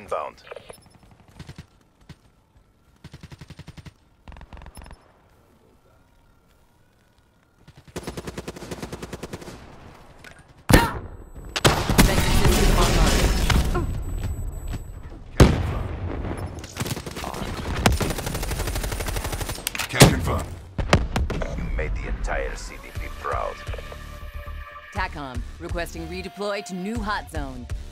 found. Can confirm. You made the entire CDP proud. TACOM, requesting redeploy to new hot zone.